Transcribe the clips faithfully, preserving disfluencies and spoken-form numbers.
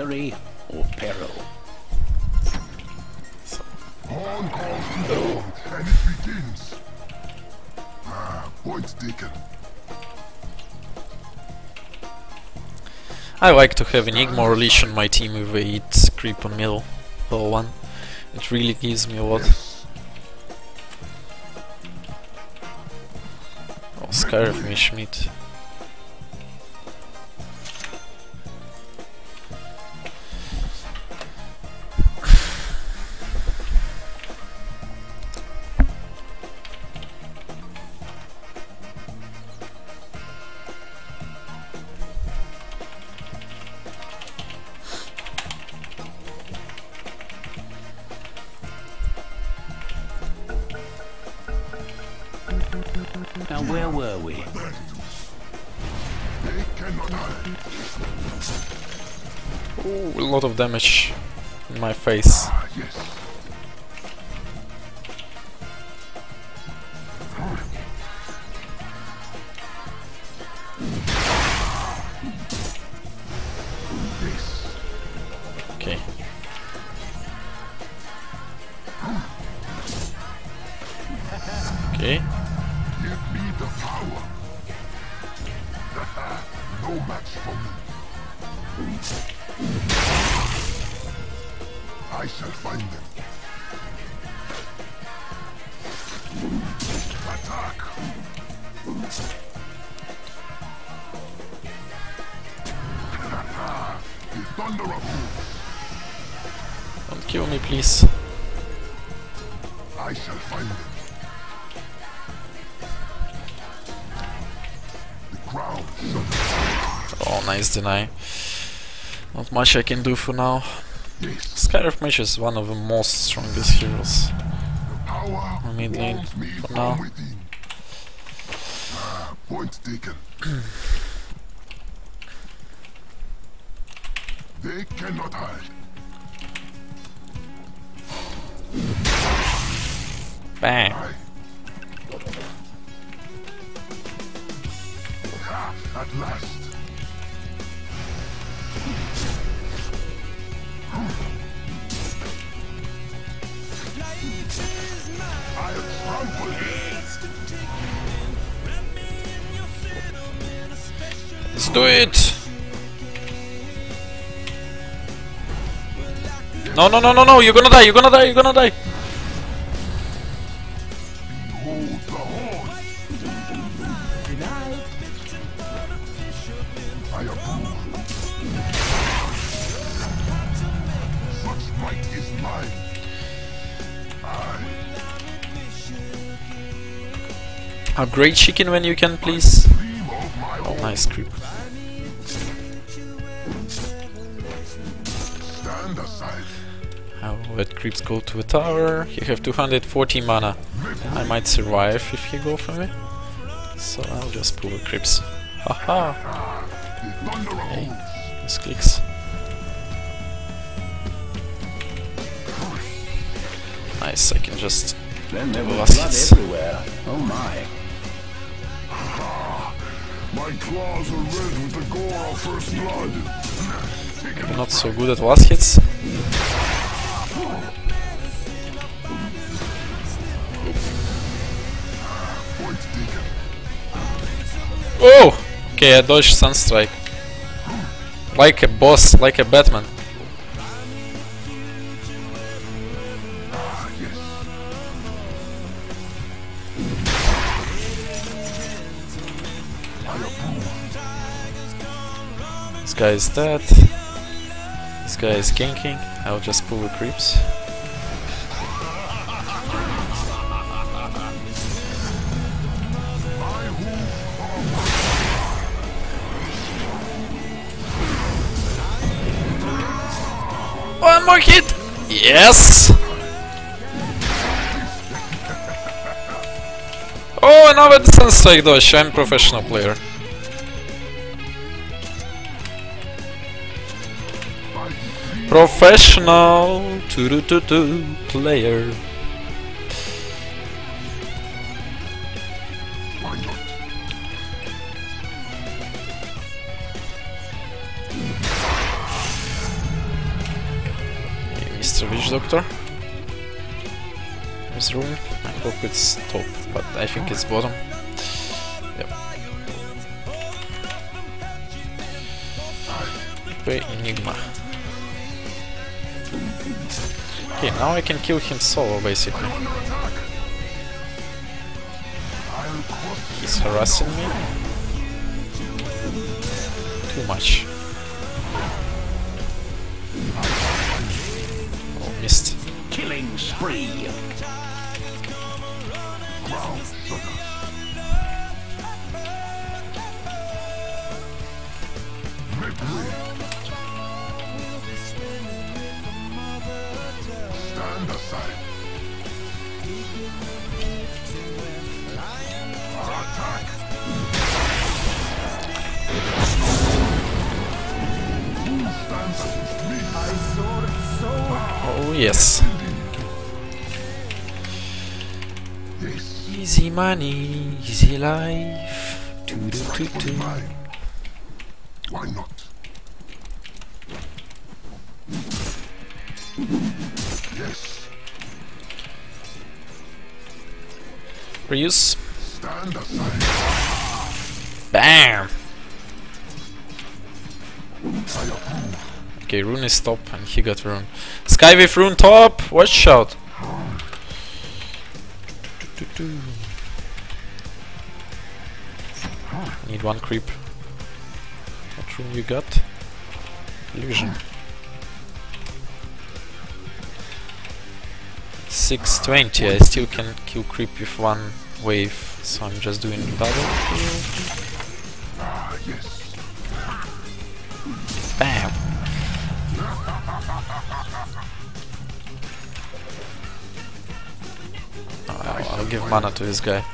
misery or peril. So. On calls to dawn, and it begins. Ah, point taken. I like to have Enigma or Leash on my team with eight creep on middle level one. It really gives me a lot. Yes. Oh, Scarif me Schmidt. Now where were we? They cannot hide. Ooh, a lot of damage in my face. Ah, yes. This. Okay. Okay. Give me the power. No match for me. I shall find them. Attack. The thunder of Don't kill me, please. I shall find them. The crowd shall Oh, nice deny. Not much I can do for now. yes. Scarif Mage is one of the most strongest heroes. The power I mid lane warms me for from now. within. Ah, point taken. They cannot hide. Bang! I. Ah, at last. I have trampled it. Let's do it! No, no, no, no, no! You're gonna die! You're gonna die! You're gonna die! Behold the horn. I approve. Such might is mine. I. Upgrade chicken when you can, please. Dream of my Oh, own. nice creep. Stand aside. I'll let creeps go to a tower. You have two hundred forty mana. I might survive if you go for me. So I'll just pull the creeps. Haha! Ah, the thunder of Hey, hosts. this clicks. Nice, I can just... Then there was Last blood hits. everywhere. Oh my. My claws are red with the gore of first blood. I'm not so good at last hits. Point taken. Oh! Okay, I dodged Sunstrike. Like a boss, like a Batman. Ah, yes. I approve. This guy is dead. This guy is ganking. I'll just pull the creeps. One more hit! Yes! Oh, another Sunstrike dodge. I'm a professional player. Professional to do to do player. Why not? There's a Witch Doctor. There's room. I hope it's top, but I think it's bottom. Yep. Play Enigma. Okay, now I can kill him solo basically. He's harassing me. Too much. Oh, missed. Killing spree. Stand aside. Attack. Who stands against me? I saw it so hard. Oh yes. Yes. Easy money, easy life. Doo -doo -doo -doo. Mine. Why not? Yes. Reuse. Stand aside. Bam! I approve. Okay, Rune is top and he got Rune. Skywave Rune top! Watch out! Doo -doo -doo. Need one creep. What rune you got? Illusion. six twenty, I still can kill creep with one wave, so I'm just doing double kill. Ah, yes. Bam! Oh, I'll, I'll give mana to this guy.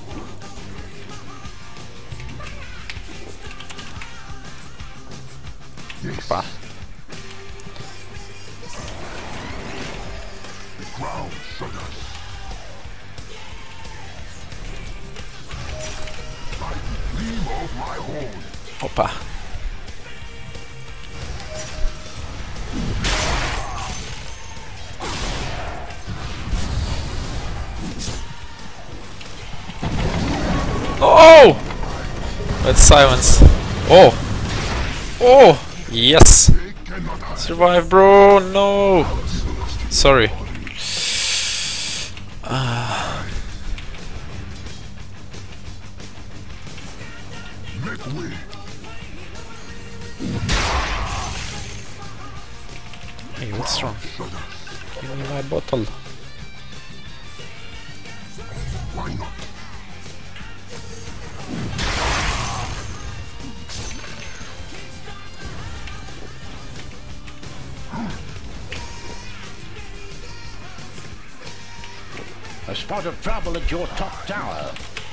Yes. Bah. The ground shudders. Like the gleam of my horn. Opa. Oh! That's silence. Oh! Oh! Yes! They cannot hide. Survive, bro! No! Sorry. Ah. Make way. Hey, what's wrong? Shudders. Give me my bottle. Why not? A spot of trouble at your top tower.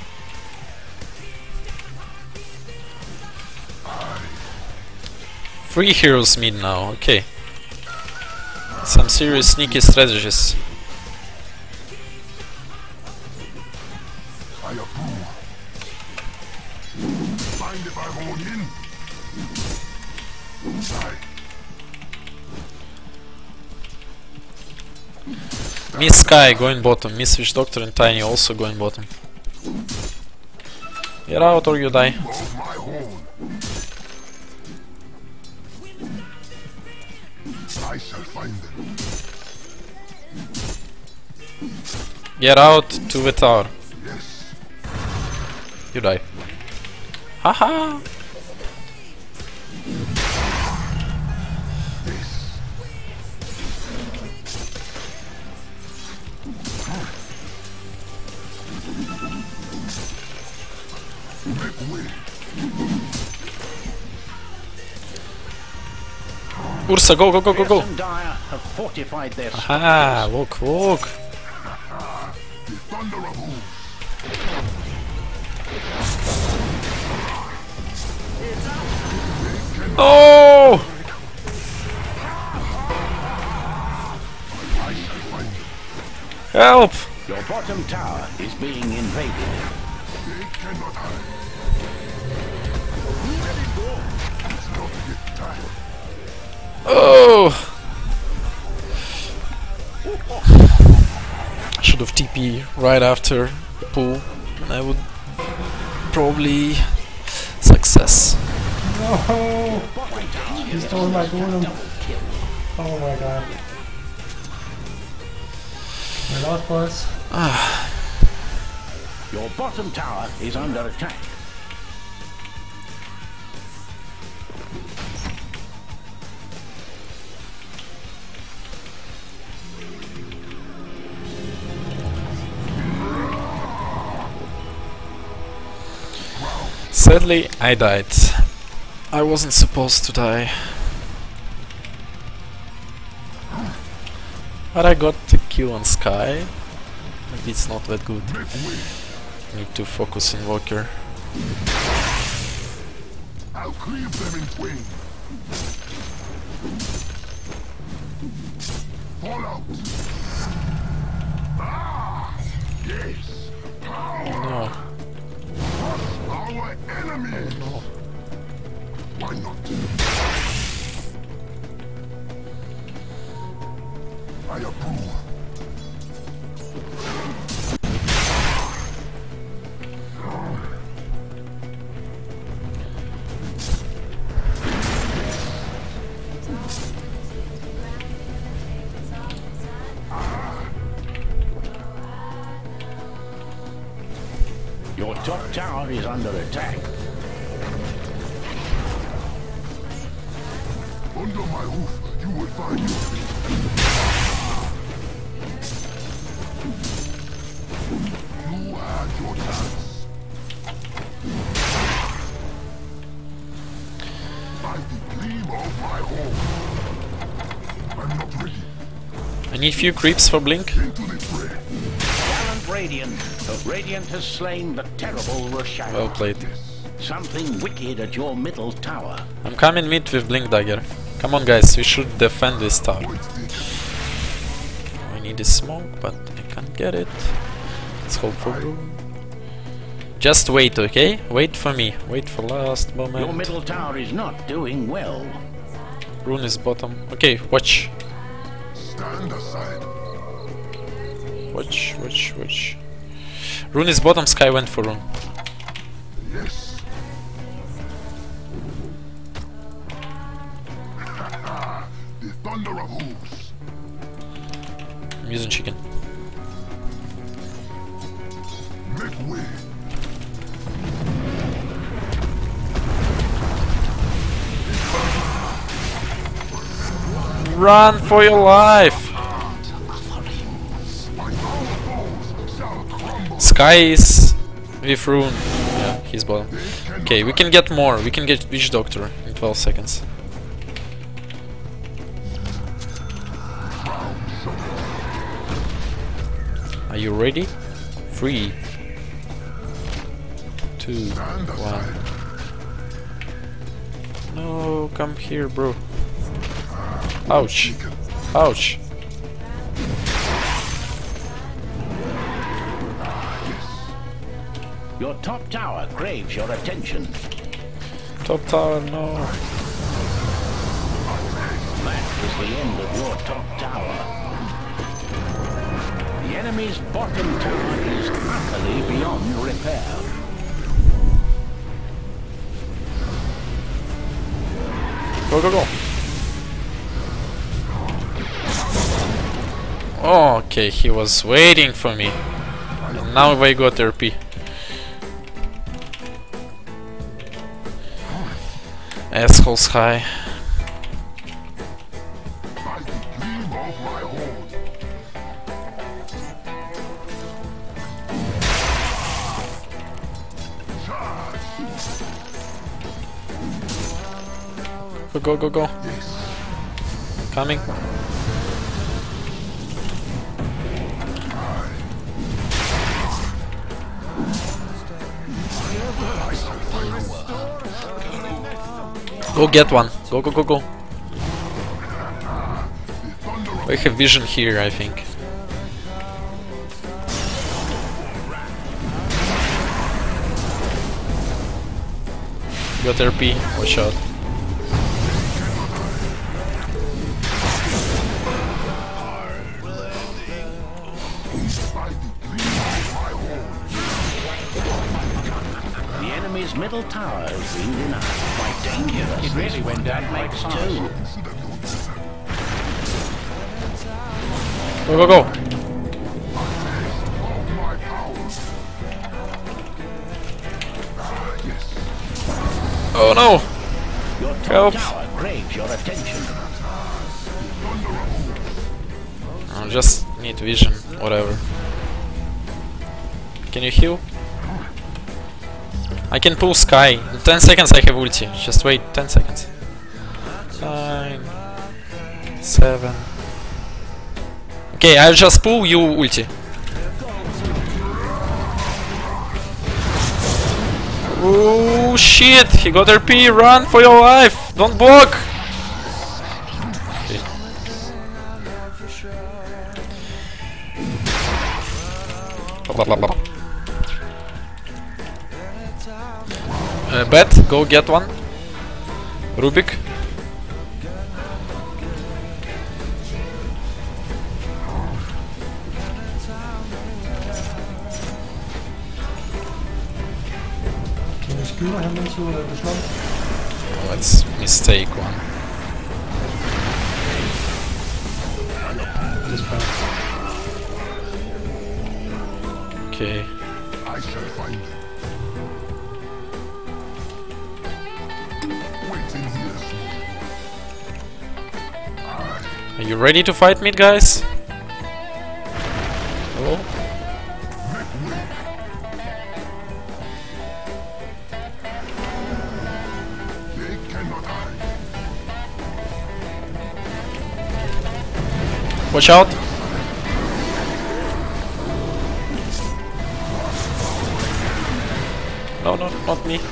Three heroes mid now, okay. Some serious sneaky strategies. I approve. Mind if I hold in? I. Miss Sky going bottom, Miss Witch Doctor and Tiny also going bottom. Get out or you die. Of my horn. I shall find them. Get out to the tower. Yes. You die. Haha! Yes. Make way. Ursa, go, go, go, go, go! Fierce and Dire have fortified their Aha! Walk, walk! The thunder of who? Oh! I shall find them. Help! Your bottom tower is being invaded. They cannot hide. It's not yet time. Oh! should have T P right after the pull, and I would probably success. No! He stole my golem. Oh my god. We lost, boys. Your bottom tower is under attack. Sadly, I died. I wasn't supposed to die. But I got the kill on Sky. Maybe it's not that good. Need to focus in Walker. I'll cleave them in twain. Fall out. Ah, yes. Power. No. Our enemies. No. Why not? I approve. Your top tower is under attack. Under my roof, you will find your You had your chance. By the gleam of my home. I'm not ready. I need few creeps for Blink. Into the fray. Gallant Radiant, the Radiant has slain the terrible Roshan. Well played. Something wicked at your middle tower. I'm coming mid with Blink Dagger. Come on guys, we should defend this tower. I need a smoke, but I can't get it. Let's hope for Rune. Just wait, okay? Wait for me. Wait for last moment. Your middle tower is not doing well. Rune is bottom. Okay, watch. Stand aside. Watch, watch, watch. Rune is bottom, Sky went for Rune. Yes. The thunder of hooves. I'm using chicken. Make way. Run for your life! Sky is with Rune. Yeah, he's bottom. Okay, we can get more. We can get Witch Doctor in twelve seconds. Are you ready? Three, two, one. No, come here, bro. Ouch. Ouch. Your top tower craves your attention. Top tower, no. That is the end of your top tower. The enemy's bottom tower is utterly beyond repair. Go, go, go. Oh, okay, he was waiting for me. And now I got R P. Assholes high. By the gleam of my horn. Go, go, go, go. Yes. Coming. Go get one. Go, go, go, go. We have vision here, I think. Got R P. Watch out. By enemy's middle tower is being denied. Quite dangerous. It really went down makes two. Go, go, go! Oh no! Your top Help. tower craves your attention. I just need vision, whatever. Can you heal? I can pull Sky. In ten seconds I have ulti. Just wait ten seconds. Nine. Seven. Okay, I'll just pull you ulti. Oh shit! He got R P! Run for your life! Don't block! Okay. Blah, blah, blah. Uh, Bet, go get one. Rubik. Kan vi skyde ham indtil du slår? Oh, let's mistake one. Det er spændende. Okay. I shall find them. Waiting here soon. Are you ready to fight me, guys? Oh. They cannot hide. Watch out! No, no, not me.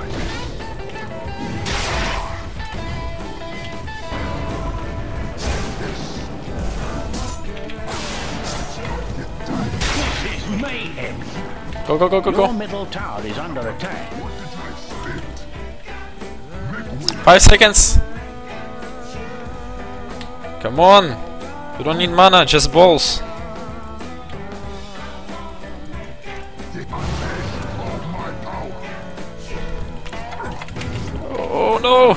This is mayhem. Go, go, go, go, Your go! middle tower is under attack. What did I expect? Five seconds! Come on! You don't need mana, just balls. Take my best of my power. Oh no!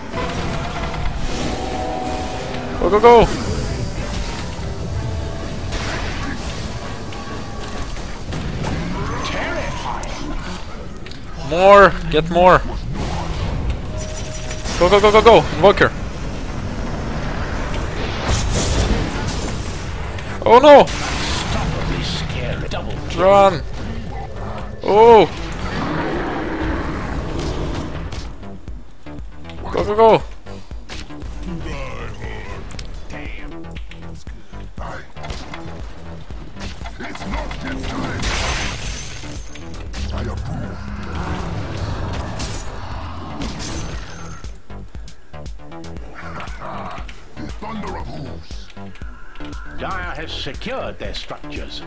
Go, go, go! More! Get more! Go, go, go, go, go! Invoker! Oh no! Unstoppably scary. Double kill. Run! Oh! Go, go, go! It's not yet time. I approve. The thunder of hooves. Dire has secured their structures.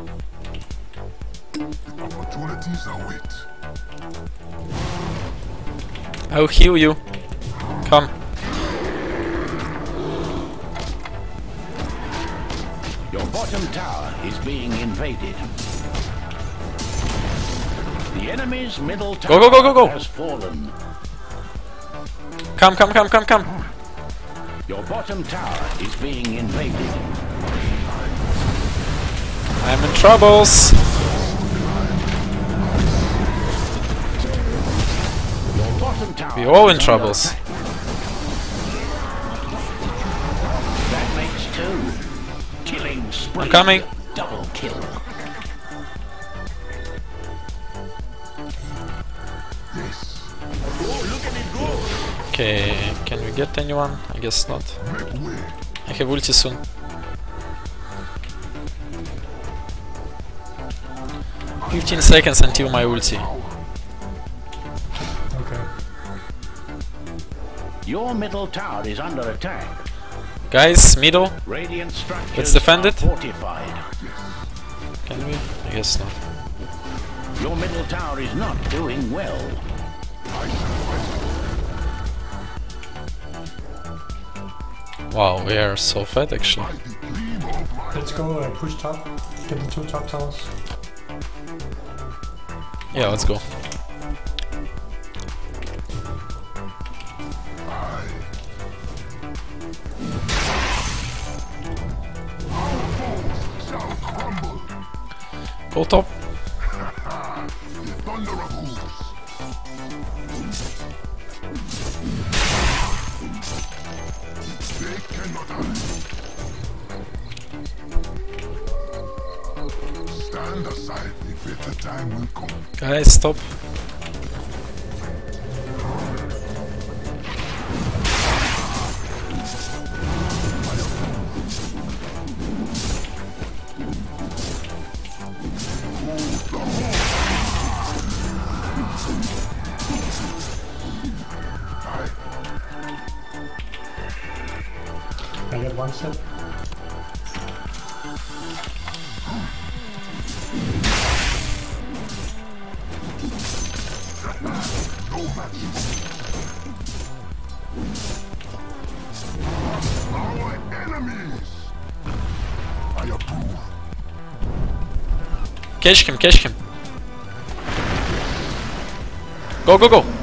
The opportunities await. I'll heal you. Come. Your bottom tower is being invaded. The enemy's middle tower Go, go, go, go, go. has fallen. Come, come, come, come, come! Your bottom tower is being invaded. I'm in troubles! Your bottom tower We're all in is under troubles. attack. That makes two. Killing spree. I'm coming. Double kill. Yes. Okay, can we get anyone? I guess not. Make way. I have ulti soon. fifteen seconds until my ulti. Okay. Your middle tower is under attack. Guys, middle. Radiant structures Let's defend are it. fortified. Can we? I guess not. Your middle tower is not doing well. Wow, we are so fat actually. Let's go uh, push top. Get the two top towers. Yeah, let's go. Go top. The thunder of hooves. They cannot hide. Stand aside, if better time will come. Guys, stop. I get one step. No match. Our enemies. I approve. Catch him, catch him. Go, go, go.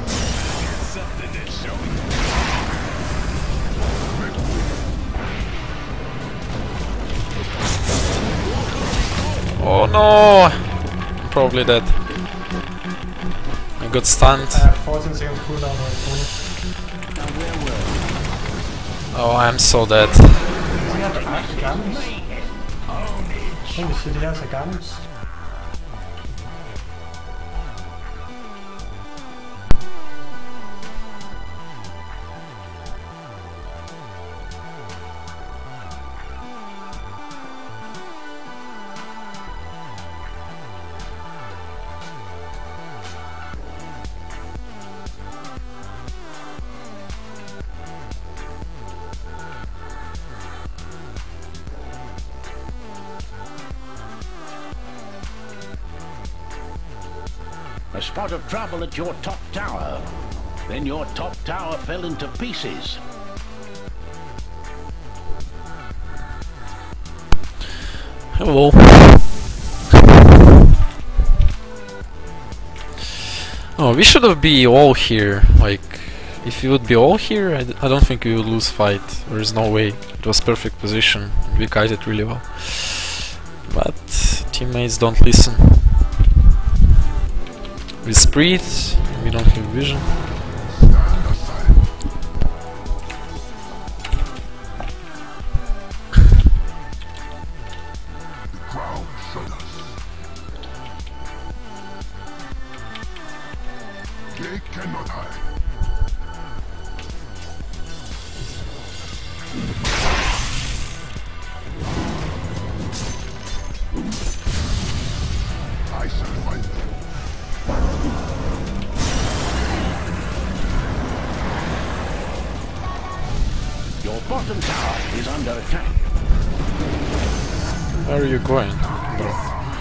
Oh no! I'm probably dead. I got stunned. I have fourteen seconds cooldown on my Oh, I'm so dead. Does he have axe garments? Holy shit, he has a garments. A spot of trouble at your top tower. Then your top tower fell into pieces. Hello. Oh, we should have be all here. Like, if we would be all here, I, d I don't think we would lose fight. There is no way. It was perfect position. We kited really well. But teammates don't listen. We spread, we don't have vision. Stand aside. The crowd shudders. They cannot hide. I shall fight them. Your bottom tower is under attack. Where are you going, bro?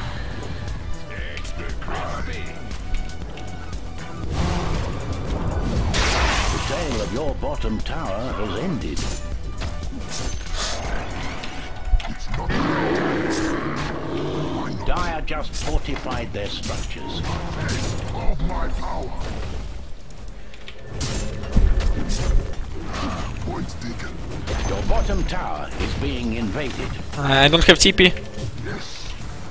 The tale of your bottom tower has ended. It's not Dire just fortified their structures. of my power. Point taken. Your bottom tower is being invaded. I don't have T P. Yes.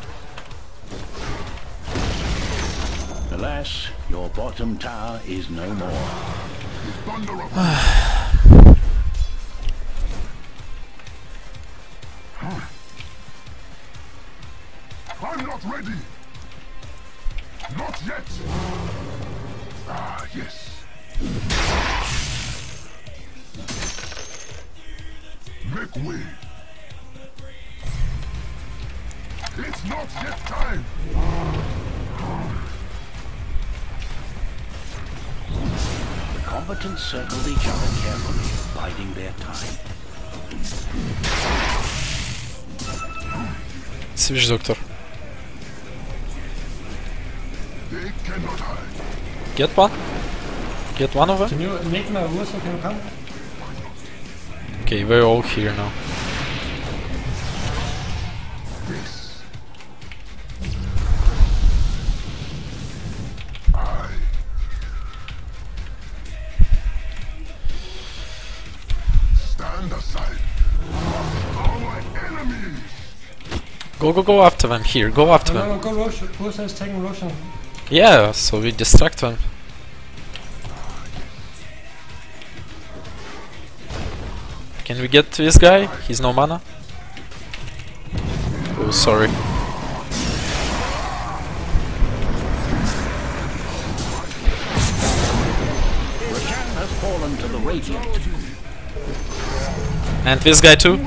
Alas, your bottom tower is no more. The thunder of I'm not ready. Not yet. Ah, yes. Make way. It's not yet time. The combatants circled each other carefully, biding their time. Switch doctor. They cannot hide. Get one. Get one of them. Can you make my rules so can you come? Okay, we're all here now. This. I. Stand aside. Our enemies. Go, go, go after them. Here, go after No, them. no, no, go Roshan. Roshan is taking Roshan. Yeah, so we distract them. Can we get to this guy? He's no mana. Oh, sorry. Roshan has fallen to the Radiant. And this guy too.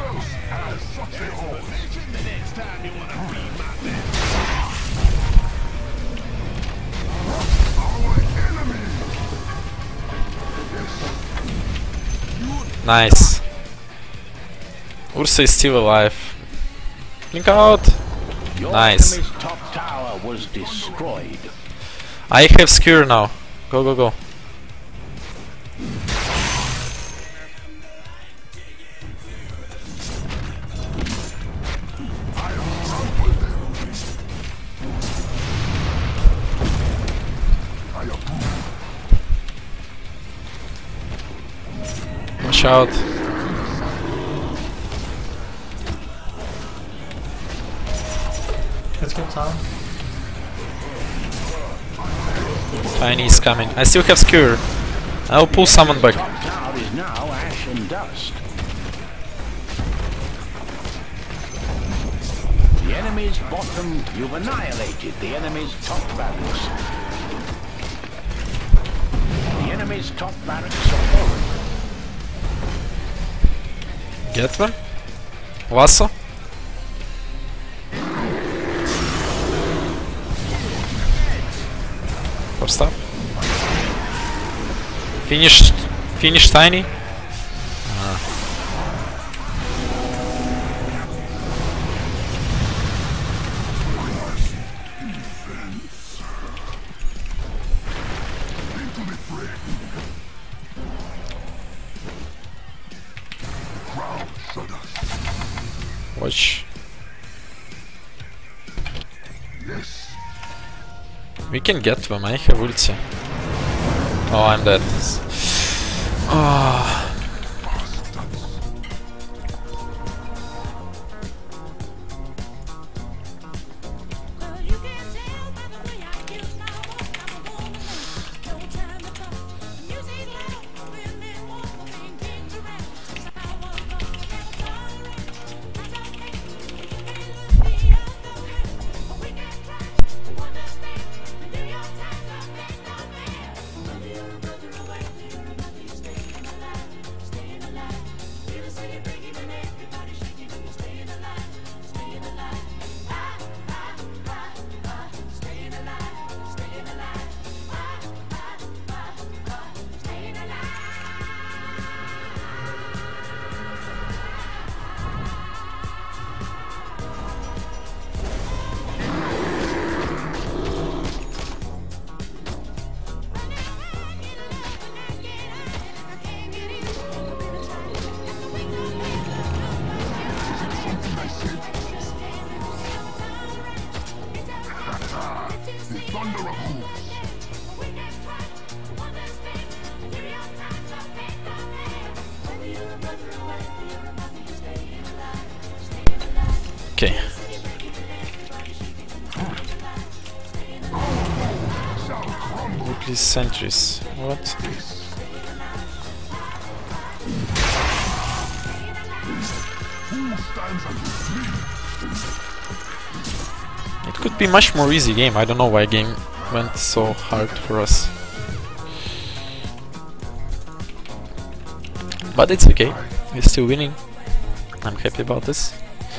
Nice. Ursa is still alive. Blink out. Your Nice. enemy's top tower was destroyed. I have Skewer now. Go, go, go. Watch out. Let's get Tom. Tiny is coming. I still have Skewer. I'll pull someone back. Top tower is now ash and dust. The enemy's bottom, you've annihilated the enemy's top barracks. The enemy's top barracks are fallen. Get them. Lasso. First up. Finished. Finish Tiny. Ah. Watch. We can get them, I have ulti. Oh, I'm dead. Oh. Okay. Please sentries. What? It could be much more easy game. I don't know why game went so hard for us. But it's okay. We're still winning. I'm happy about this.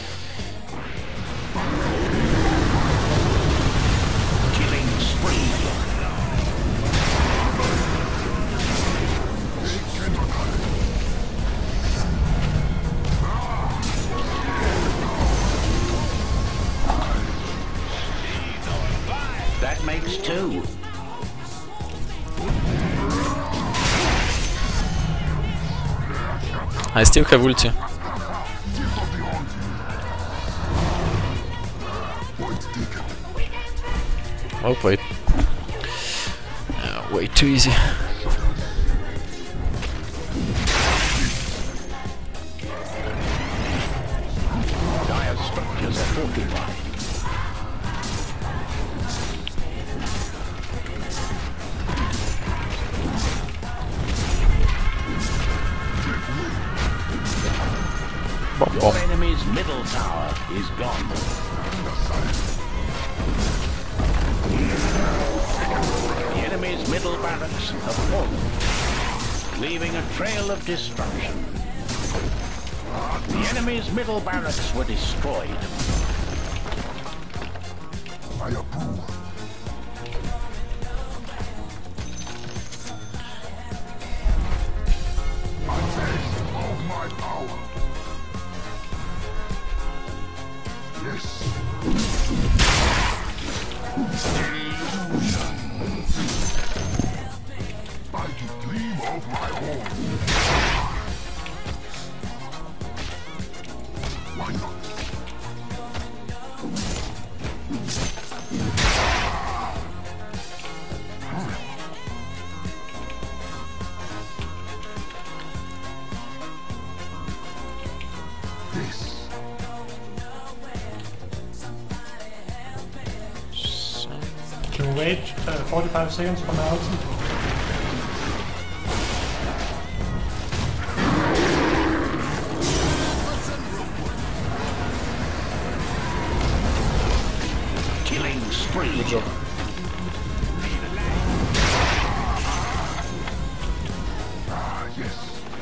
Killing spree. That makes two. I still have ulti. Oh wait. Uh, way too easy. Dire's structures are fortified. Bom, Your bom. enemy's middle tower is gone. The enemy's middle barracks have fallen, leaving a trail of destruction. The enemy's middle barracks were destroyed. I approve. A taste of my power. Yes. I can gleam of my horn. Why not? This. Can we wait uh, forty-five seconds for my ulti? Killing spree. Good job. Ah, yes.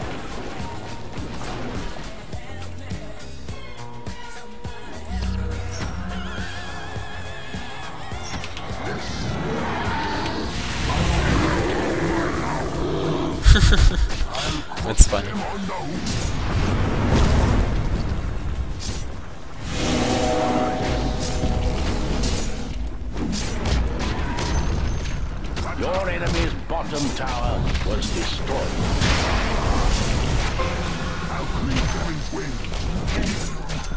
That's funny. Your enemy's bottom tower was destroyed. I'll clean Kevin's wing.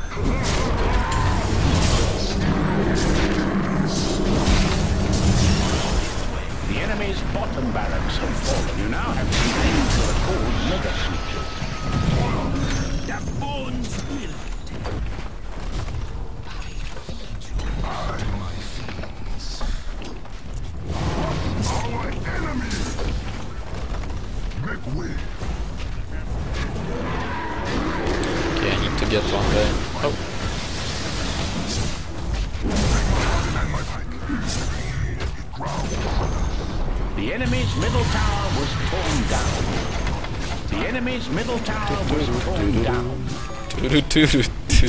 The enemy's bottom barracks have fallen. You now have some things that are called mega creatures. The bones will. Our enemy. Make way. Okay, I need to get one guy. Oh, And my pike. The enemy's middle tower was torn down. The enemy's middle tower was torn down. doo-doo-doo-doo-doo.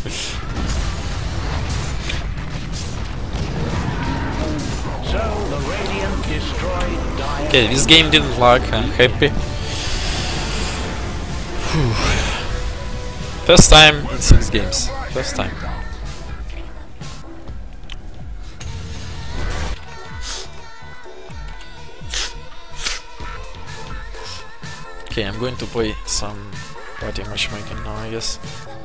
So the Radiant destroyed Dire. Okay, this game didn't lag, I'm happy. Phew. First time in six games. First time. Okay, I'm going to play some party matchmaking now, I guess.